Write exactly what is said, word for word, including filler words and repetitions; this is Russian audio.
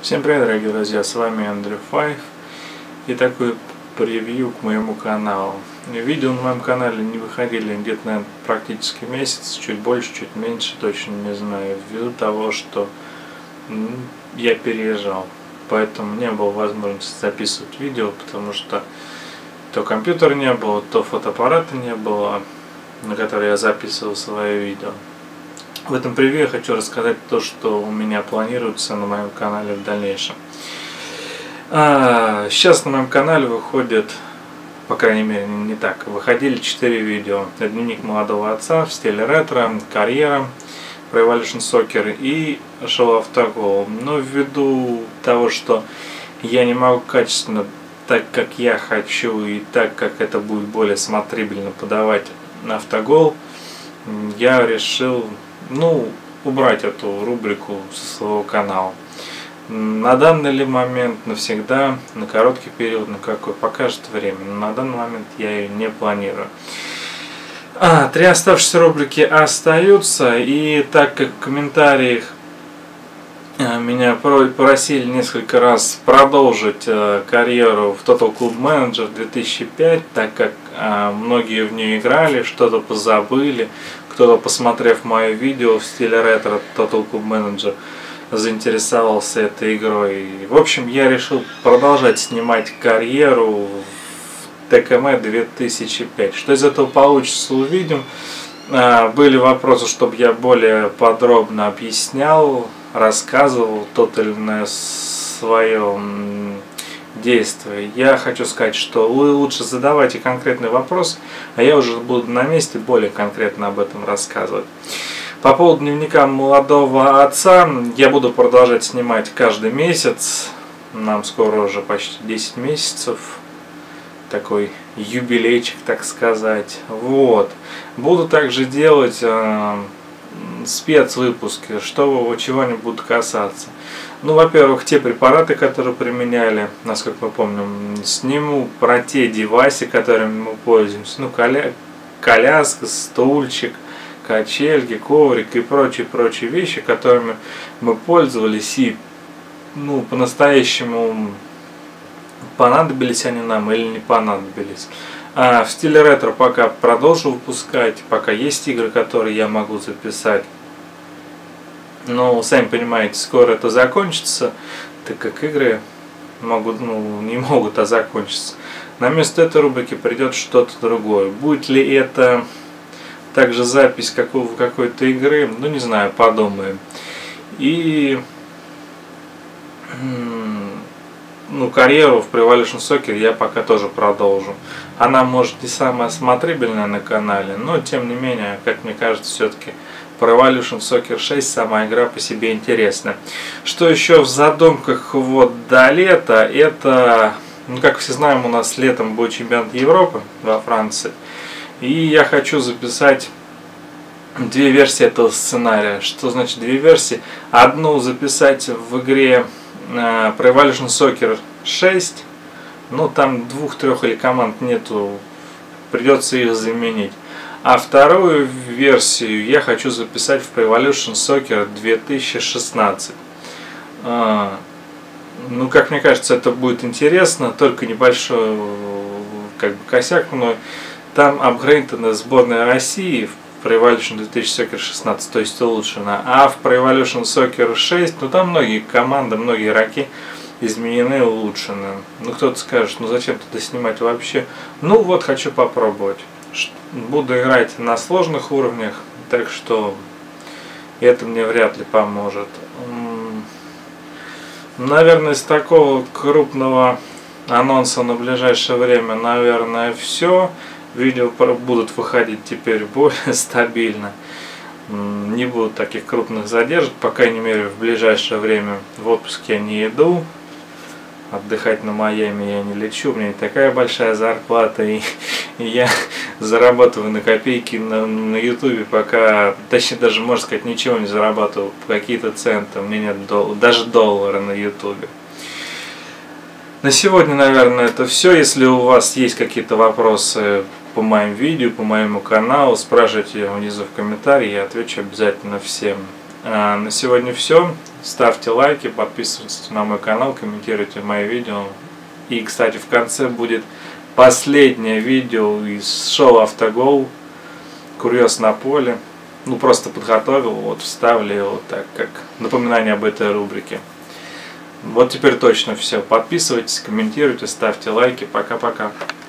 Всем привет, дорогие друзья, с вами Andrew Five и такой превью к моему каналу. Видео на моем канале не выходили где-то, наверное, практически месяц, чуть больше, чуть меньше, точно не знаю, ввиду того, что я переезжал, поэтому не было возможности записывать видео, потому что то компьютера не было, то фотоаппарата не было, на который я записывал свое видео. В этом превью я хочу рассказать то, что у меня планируется на моем канале в дальнейшем. А, сейчас на моем канале выходит, по крайней мере не так, выходили четыре видео. Дневник молодого отца в стиле ретро, карьера, Pro Evolution Soccer и Show Автогол. Но ввиду того, что я не могу качественно, так как я хочу и так как это будет более смотрибельно подавать на Автогол, я решил ну, убрать эту рубрику со своего канала. На данный ли момент, навсегда, на короткий период, на какой покажет время, но на данный момент я ее не планирую. А, три оставшиеся рубрики остаются, и так как в комментариях меня просили несколько раз продолжить карьеру в Total Club Manager две тысячи пять, так как многие в нее играли, что-то позабыли, кто-то, посмотрев мое видео в стиле ретро Total Club Manager, заинтересовался этой игрой. В общем, я решил продолжать снимать карьеру в тэ ка эм две тысячи пять. Что из этого получится, увидим. Были вопросы, чтобы я более подробно объяснял, рассказывал то или иное свое действие. Я хочу сказать, что вы лучше задавайте конкретный вопрос, а я уже буду на месте более конкретно об этом рассказывать. По поводу дневника молодого отца, я буду продолжать снимать каждый месяц. Нам скоро уже почти десять месяцев. Такой юбилейчик, так сказать. Вот. Буду также делать э, спецвыпуски, что чего-нибудь будут касаться. Ну, во-первых, те препараты, которые применяли, насколько мы помним, сниму про те девайсы, которыми мы пользуемся. Ну, коля... коляска, стульчик, качельки, коврик и прочие-прочие вещи, которыми мы пользовались и, ну, по-настоящему понадобились они нам или не понадобились. А в стиле ретро пока продолжу выпускать, пока есть игры, которые я могу записать. Но, сами понимаете, скоро это закончится, так как игры могут, ну, не могут, а закончиться. На место этой рубрики придет что-то другое. Будет ли это также запись какого, какой-то игры, ну не знаю, подумаем. И ну, карьеру в Pro Evolution Soccer я пока тоже продолжу. Она может не самая смотрибельная на канале, но тем не менее, как мне кажется, все-таки Pro Evolution Soccer шесть сама игра по себе интересна. Что еще в задумках вот до лета, это, ну как все знаем, у нас летом будет чемпионат Европы во Франции. И я хочу записать две версии этого сценария. Что значит две версии? Одну записать в игре Pro Evolution Soccer шесть. Ну там двух-трех или команд нету, придется их заменить. А вторую версию я хочу записать в Pro Evolution Soccer две тысячи шестнадцать. А, ну, как мне кажется, это будет интересно, только небольшой как бы косяк, но там апгрейдена сборная России в Pro Evolution две тысячи шестнадцать, то есть улучшена. А в Pro Evolution Soccer шесть, ну там многие команды, многие игроки изменены и улучшены. Ну кто-то скажет, ну зачем туда снимать вообще? Ну вот хочу попробовать. Буду играть на сложных уровнях, так что это мне вряд ли поможет. Наверное, из такого крупного анонса на ближайшее время, наверное, все. Видео будут выходить теперь более стабильно. Не будут таких крупных задержек, по крайней мере, в ближайшее время. В отпуск я не иду. Отдыхать на Майами я не лечу, у меня не такая большая зарплата, и, и я зарабатываю на копейки на, на ютубе, пока, точнее даже, можно сказать, ничего не зарабатываю, какие-то центы, у меня нет дол, даже доллара на ютубе. На сегодня, наверное, это все. Если у вас есть какие-то вопросы по моим видео, по моему каналу, спрашивайте внизу в комментарии, я отвечу обязательно всем. На сегодня все. Ставьте лайки, подписывайтесь на мой канал, комментируйте мои видео. И, кстати, в конце будет последнее видео из шоу «Автогол». Курьез на поле. Ну, просто подготовил, вот вставлю его так, как напоминание об этой рубрике. Вот теперь точно все. Подписывайтесь, комментируйте, ставьте лайки. Пока-пока.